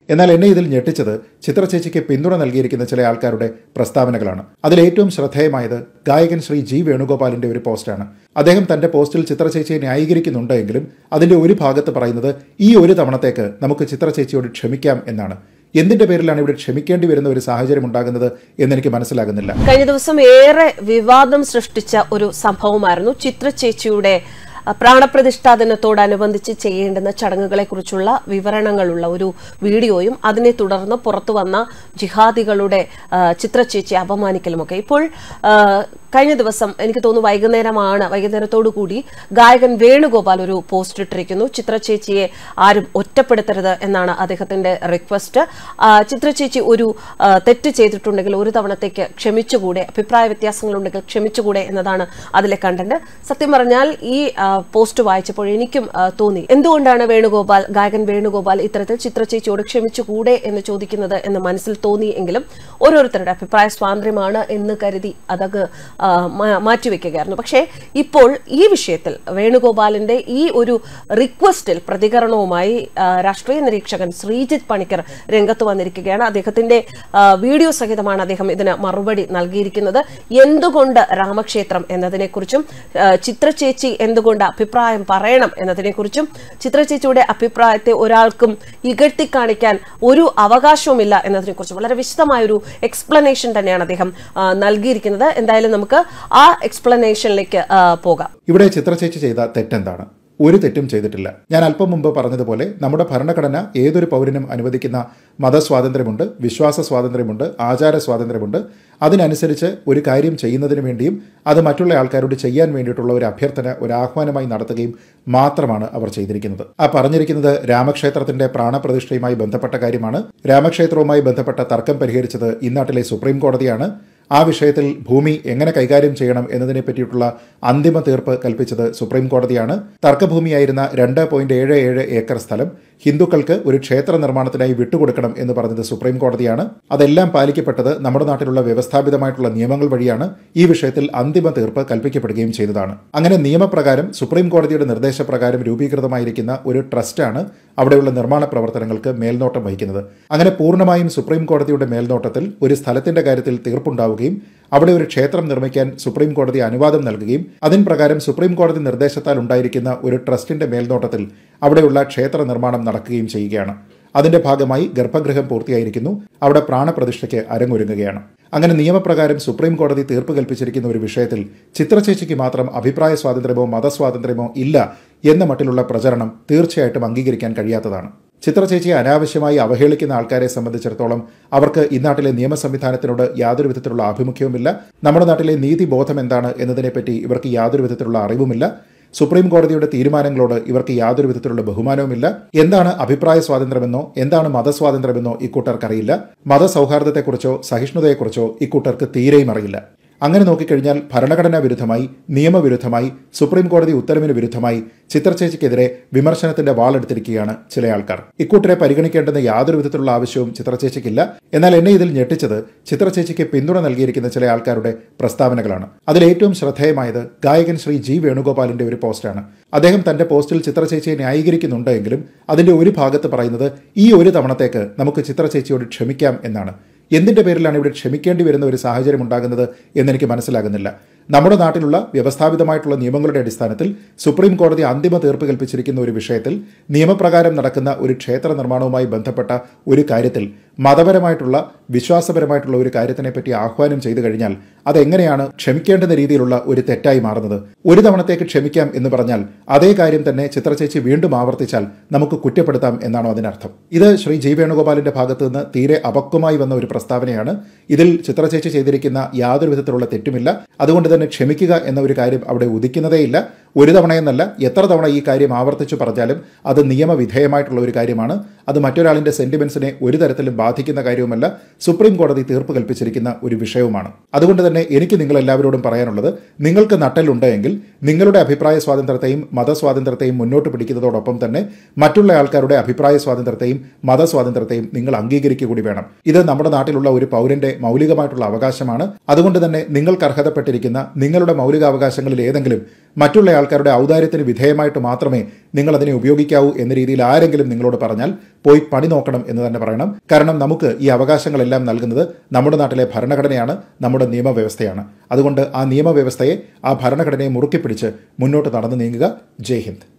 എന്നാൽ എന്നെ ഇതിൽ ഞെട്ടിച്ചത് ചിത്രചേച്ചിക്ക് പിന്തുണ നൽകിയിരിക്കുന്ന ചില ആൾക്കാരുടെ പ്രസ്താവനകളാണ്. അതിലേറ്റവും ശ്രദ്ധേയമായത് ഗായകൻ ശ്രീ ജി വേണുഗോപാലിന്റെ ഒരു പോസ്റ്റാണ്. അദ്ദേഹം തന്റെ പോസ്റ്റിൽ ചിത്രചേച്ചിയെ ന്യായീകരിക്കുന്നുണ്ട് എങ്കിലും അതിന്റെ ഒരു ഭാഗത്ത് പറയുന്നത് ഈ ഒരു തവണത്തേക്ക് നമുക്ക് ചിത്രചേച്ചിയോട് ക്ഷമിക്കാം എന്നാണ്. എന്തിന്റെ പേരിലാണ് ഇവിടെ ക്ഷമിക്കേണ്ടി വരുന്ന ഒരു സാഹചര്യം ഉണ്ടാകുന്നത് എന്നെനിക്ക് മനസ്സിലാകുന്നില്ല. കഴിഞ്ഞ ദിവസം ഏറെ വിവാദം സൃഷ്ടിച്ച ഒരു സംഭവമായിരുന്നു ചിത്രചേച്ചിയുടെ പ്രാണപ്രതിഷ്ഠാ ദിനത്തോടനുബന്ധിച്ച് ചെയ്യേണ്ടുന്ന ചടങ്ങുകളെക്കുറിച്ചുള്ള വിവരണങ്ങളുള്ള ഒരു വീഡിയോയും അതിനെ തുടർന്ന് പുറത്തുവന്ന ജിഹാദികളുടെ ചിത്രചേച്ചി അപമാനിക്കലുമൊക്കെ. ഇപ്പോൾ കഴിഞ്ഞ ദിവസം എനിക്ക് തോന്നുന്നു വൈകുന്നേരത്തോടു കൂടി ഗായകൻ വേണുഗോപാൽ ഒരു പോസ്റ്റ് ഇട്ടിരിക്കുന്നു. ചിത്രചേച്ചിയെ ആരും ഒറ്റപ്പെടുത്തരുത് എന്നാണ് അദ്ദേഹത്തിന്റെ റിക്വസ്റ്റ്. ചിത്രചേച്ചി ഒരു തെറ്റ് ചെയ്തിട്ടുണ്ടെങ്കിൽ ഒരു തവണത്തേക്ക് ക്ഷമിച്ചുകൂടെ, അഭിപ്രായ വ്യത്യാസങ്ങളുണ്ടെങ്കിൽ ക്ഷമിച്ചുകൂടെ എന്നതാണ് അതിലെ കണ്ടന്റ്. സത്യം പറഞ്ഞാൽ ഈ പോസ്റ്റ് വായിച്ചപ്പോൾ എനിക്കും തോന്നി, എന്തുകൊണ്ടാണ് ഗായകൻ വേണുഗോപാൽ ഇത്തരത്തിൽ ചിത്രചേച്ചിയോട് ക്ഷമിച്ചുകൂടെ എന്ന് ചോദിക്കുന്നത് എന്ന് മനസ്സിൽ തോന്നി. എങ്കിലും ഓരോരുത്തരുടെ അഭിപ്രായ സ്വാതന്ത്ര്യമാണ് എന്ന് കരുതി അതങ്ങ് മാറ്റിവെക്കുകയായിരുന്നു. പക്ഷേ ഇപ്പോൾ ഈ വിഷയത്തിൽ വേണുഗോപാലിന്റെ ഈ ഒരു റിക്വസ്റ്റിൽ പ്രതികരണവുമായി രാഷ്ട്രീയ നിരീക്ഷകൻ ശ്രീജിത്ത് പണിക്കർ രംഗത്ത് വന്നിരിക്കുകയാണ്. അദ്ദേഹത്തിന്റെ വീഡിയോ സഹിതമാണ് അദ്ദേഹം ഇതിന് മറുപടി നൽകിയിരിക്കുന്നത്. എന്തുകൊണ്ട് രാമക്ഷേത്രം എന്നതിനെക്കുറിച്ചും ചിത്രചേച്ചി എന്തുകൊണ്ട് അഭിപ്രായം പറയണം എന്നതിനെക്കുറിച്ചും ചിത്രചേച്ചിയുടെ അഭിപ്രായത്തെ ഒരാൾക്കും ഇകഴ്ത്തി കാണിക്കാൻ ഒരു അവകാശവുമില്ല എന്നതിനെക്കുറിച്ചും വളരെ വിശദമായൊരു എക്സ്പ്ലനേഷൻ തന്നെയാണ് അദ്ദേഹം നൽകിയിരിക്കുന്നത്. എന്തായാലും നമുക്ക് ആ എക്സ്പ്ലനേഷനിലേക്ക് പോകാം. ഇവിടെ ചിത്രചേച്ചി ചെയ്ത തെറ്റെന്താണ്? ഒരു തെറ്റും ചെയ്തിട്ടില്ല. ഞാൻ അല്പം മുമ്പ് പറഞ്ഞതുപോലെ നമ്മുടെ ഭരണഘടന ഏതൊരു പൗരനും അനുവദിക്കുന്ന മതസ്വാതന്ത്ര്യമുണ്ട്, വിശ്വാസ സ്വാതന്ത്ര്യമുണ്ട്, ആചാര സ്വാതന്ത്ര്യമുണ്ട്. അതിനനുസരിച്ച് ഒരു കാര്യം ചെയ്യുന്നതിന് വേണ്ടിയും അത് മറ്റുള്ള ആൾക്കാരോട് ചെയ്യാൻ വേണ്ടിയിട്ടുള്ള ഒരു അഭ്യർത്ഥന, ഒരു ആഹ്വാനമായി നടത്തുകയും മാത്രമാണ് അവർ ചെയ്തിരിക്കുന്നത്. ആ പറഞ്ഞിരിക്കുന്നത് രാമക്ഷേത്രത്തിന്റെ പ്രാണപ്രതിഷ്ഠയുമായി ബന്ധപ്പെട്ട കാര്യമാണ്. രാമക്ഷേത്രവുമായി ബന്ധപ്പെട്ട തർക്കം പരിഹരിച്ചത് ഇന്നാട്ടിലെ സുപ്രീം കോടതിയാണ്. ആ വിഷയത്തിൽ ഭൂമി എങ്ങനെ കൈകാര്യം ചെയ്യണം എന്നതിനെ പറ്റിയിട്ടുള്ള അന്തിമ തീർപ്പ് കൽപ്പിച്ചത് സുപ്രീം കോടതിയാണ്. തർക്കഭൂമിയായിരുന്ന 2.77 ഏക്കർ സ്ഥലം ഹിന്ദുക്കൾക്ക് ഒരു ക്ഷേത്ര നിർമ്മാണത്തിനായി വിട്ടുകൊടുക്കണം എന്ന് പറഞ്ഞത് സുപ്രീം കോടതിയാണ്. അതെല്ലാം പാലിക്കപ്പെട്ടത് നമ്മുടെ നാട്ടിലുള്ള വ്യവസ്ഥാപിതമായിട്ടുള്ള നിയമങ്ങൾ വഴിയാണ്. ഈ വിഷയത്തിൽ അന്തിമ തീർപ്പ് കൽപ്പിക്കപ്പെടുകയും ചെയ്തതാണ്. അങ്ങനെ നിയമപ്രകാരം സുപ്രീം കോടതിയുടെ നിർദ്ദേശപ്രകാരം രൂപീകൃതമായിരിക്കുന്ന ഒരു ട്രസ്റ്റാണ് അവിടെയുള്ള നിർമ്മാണ പ്രവർത്തനങ്ങൾക്ക് മേൽനോട്ടം വഹിക്കുന്നത്. അങ്ങനെ പൂർണ്ണമായും സുപ്രീം കോടതിയുടെ മേൽനോട്ടത്തിൽ ഒരു സ്ഥലത്തിന്റെ കാര്യത്തിൽ തീർപ്പുണ്ടാവുകയും അവിടെ ഒരു ക്ഷേത്രം നിർമ്മിക്കാൻ സുപ്രീം കോടതി അനുവാദം നൽകുകയും അതിൻ പ്രകാരം സുപ്രീം കോടതി നിർദ്ദേശത്താൽ ഉണ്ടായിരിക്കുന്ന ഒരു ട്രസ്റ്റിന്റെ മേൽനോട്ടത്തിൽ അവിടെയുള്ള ക്ഷേത്ര നിർമ്മാണം നടക്കുകയും ചെയ്യുകയാണ്. അതിന്റെ ഭാഗമായി ഗർഭഗൃഹം പൂർത്തിയായിരിക്കുന്നു. അവിടെ പ്രാണപ്രതിഷ്ഠയ്ക്ക് അരങ്ങൊരുങ്ങുകയാണ്. അങ്ങനെ നിയമപ്രകാരം സുപ്രീം കോടതി തീർപ്പ് കൽപ്പിച്ചിരിക്കുന്ന ഒരു വിഷയത്തിൽ ചിത്രചേച്ചിക്ക് മാത്രം അഭിപ്രായ സ്വാതന്ത്ര്യമോ മതസ്വാതന്ത്ര്യമോ ഇല്ല എന്ന മട്ടിലുള്ള പ്രചരണം തീർച്ചയായിട്ടും അംഗീകരിക്കാൻ കഴിയാത്തതാണ്. ചിത്രചേച്ചിയെ അനാവശ്യമായി അവഹേളിക്കുന്ന ആൾക്കാരെ സംബന്ധിച്ചിടത്തോളം അവർക്ക് ഇന്നാട്ടിലെ നിയമ സംവിധാനത്തിനോട് യാതൊരു വിധത്തിലുള്ള ആഭിമുഖ്യവുമില്ല. നമ്മുടെ നാട്ടിലെ നീതിബോധം എന്താണ് എന്നതിനെപ്പറ്റി ഇവർക്ക് യാതൊരു വിധത്തിലുള്ള അറിവുമില്ല. സുപ്രീം കോടതിയുടെ തീരുമാനങ്ങളോട് ഇവർക്ക് യാതൊരു വിധത്തിലുള്ള ബഹുമാനവുമില്ല. എന്താണ് അഭിപ്രായ സ്വാതന്ത്ര്യമെന്നോ എന്താണ് മതസ്വാതന്ത്ര്യമെന്നോ ഇക്കൂട്ടർക്കറിയില്ല. മതസൗഹാർദ്ദത്തെക്കുറിച്ചോ സഹിഷ്ണുതയെക്കുറിച്ചോ ഇക്കൂട്ടർക്ക് തീരെയും അറിയില്ല. അങ്ങനെ നോക്കിക്കഴിഞ്ഞാൽ ഭരണഘടനാ വിരുദ്ധമായി, നിയമവിരുദ്ധമായി, സുപ്രീം കോടതി ഉത്തരവിന് വിരുദ്ധമായി ചിത്രചേച്ചിക്കെതിരെ വിമർശനത്തിന്റെ വാളെടുത്തിരിക്കുകയാണ് ചില ആൾക്കാർ. ഇക്കൂട്ടരെ പരിഗണിക്കേണ്ടെന്ന യാതൊരു വിധത്തിലുള്ള ആവശ്യവും ചിത്രചേച്ചിക്കില്ല. എന്നാൽ എന്നെ ഇതിൽ ഞെട്ടിച്ചത് ചിത്രചേച്ചിക്ക് പിന്തുണ നൽകിയിരിക്കുന്ന ചില ആൾക്കാരുടെ പ്രസ്താവനകളാണ്. അതിലേറ്റവും ശ്രദ്ധേയമായത് ഗായകൻ ശ്രീ ജി വേണുഗോപാലിന്റെ ഒരു പോസ്റ്റാണ്. അദ്ദേഹം തന്റെ പോസ്റ്റിൽ ചിത്രചേച്ചിയെ ന്യായീകരിക്കുന്നുണ്ട് എങ്കിലും അതിന്റെ ഒരു ഭാഗത്ത് പറയുന്നത് ഈ ഒരു തവണത്തേക്ക് നമുക്ക് ചിത്രചേച്ചിയോട് ക്ഷമിക്കാം എന്നാണ്. എന്തിന്റെ പേരിലാണ് ഇവിടെ ക്ഷമിക്കേണ്ടി വരുന്ന ഒരു സാഹചര്യം ഉണ്ടാകുന്നത് എന്നെനിക്ക് മനസ്സിലാകുന്നില്ല. നമ്മുടെ നാട്ടിലുള്ള വ്യവസ്ഥാപിതമായിട്ടുള്ള നിയമങ്ങളുടെ അടിസ്ഥാനത്തിൽ സുപ്രീം കോടതി അന്തിമ തീർപ്പ് കൽപ്പിച്ചിരിക്കുന്ന ഒരു വിഷയത്തിൽ നിയമപ്രകാരം നടക്കുന്ന ഒരു ക്ഷേത്ര നിർമ്മാണവുമായി ബന്ധപ്പെട്ട ഒരു കാര്യത്തിൽ മതപരമായിട്ടുള്ള വിശ്വാസപരമായിട്ടുള്ള ഒരു കാര്യത്തിനെപ്പറ്റി ആഹ്വാനം ചെയ്തു കഴിഞ്ഞാൽ അതെങ്ങനെയാണ് ക്ഷമിക്കേണ്ടുന്ന രീതിയിലുള്ള ഒരു തെറ്റായി മാറുന്നത്? ഒരു തവണത്തേക്ക് ക്ഷമിക്കാം എന്ന് പറഞ്ഞാൽ അതേ കാര്യം തന്നെ ചിത്രചേച്ചി വീണ്ടും ആവർത്തിച്ചാൽ നമുക്ക് കുറ്റപ്പെടുത്താം എന്നാണോ അതിനർത്ഥം? ഇത് ശ്രീ ജി വേണുഗോപാലിന്റെ ഭാഗത്തു നിന്ന് തീരെ അപക്വമായി വന്ന ഒരു പ്രസ്താവനയാണ്. ഇതിൽ ചിത്രചേച്ചി ചെയ്തിരിക്കുന്ന യാതൊരു വിധത്തിലുള്ള തെറ്റുമില്ല. അതുകൊണ്ട് തന്നെ ക്ഷമിക്കുക എന്ന ഒരു കാര്യം അവിടെ ഉദിക്കുന്നതേയില്ല. ഒരു തവണയെന്നല്ല, എത്ര തവണ ഈ കാര്യം ആവർത്തിച്ചു പറഞ്ഞാലും അത് നിയമവിധേയമായിട്ടുള്ള ഒരു കാര്യമാണ്. അത് മറ്റൊരാളിന്റെ സെന്റിമെന്റ്സിനെ ഒരു തരത്തിലും ബാധിക്കുന്ന കാര്യവുമല്ല. സുപ്രീം കോടതി തീർപ്പ് കൽപ്പിച്ചിരിക്കുന്ന ഒരു വിഷയവുമാണ്. അതുകൊണ്ട് തന്നെ എനിക്ക് നിങ്ങളെല്ലാവരോടും പറയാനുള്ളത്, നിങ്ങൾക്ക് നട്ടലുണ്ടെങ്കിൽ നിങ്ങളുടെ അഭിപ്രായ സ്വാതന്ത്ര്യത്തെയും മതസ്വാതന്ത്ര്യത്തെയും മുന്നോട്ട് പിടിക്കുന്നതോടൊപ്പം തന്നെ മറ്റുള്ള ആൾക്കാരുടെ അഭിപ്രായ സ്വാതന്ത്ര്യത്തെയും മതസ്വാതന്ത്ര്യത്തെയും നിങ്ങൾ അംഗീകരിക്കുക കൂടി വേണം. ഇത് നമ്മുടെ നാട്ടിലുള്ള ഒരു പൗരന്റെ മൗലികമായിട്ടുള്ള അവകാശമാണ്. അതുകൊണ്ട് തന്നെ നിങ്ങൾക്ക് അർഹതപ്പെട്ടിരിക്കുന്ന നിങ്ങളുടെ മൗലികാവകാശങ്ങളിൽ ഏതെങ്കിലും മറ്റുള്ള ആൾക്കാരുടെ ഔദാര്യത്തിന് വിധേയമായിട്ട് മാത്രമേ നിങ്ങൾ അതിനെ ഉപയോഗിക്കാവൂ എന്ന രീതിയിൽ ആരെങ്കിലും നിങ്ങളോട് പറഞ്ഞാൽ പോയി പണി നോക്കണം എന്ന് തന്നെ പറയണം. കാരണം നമുക്ക് ഈ അവകാശങ്ങളെല്ലാം നൽകുന്നത് നമ്മുടെ നാട്ടിലെ ഭരണഘടനയാണ്, നമ്മുടെ നിയമവ്യവസ്ഥയാണ്. അതുകൊണ്ട് ആ നിയമവ്യവസ്ഥയെ, ആ ഭരണഘടനയെ മുറുക്കി പിടിച്ച് മുന്നോട്ട് നടന്നു നീങ്ങുക. ജയ് ഹിന്ദ്.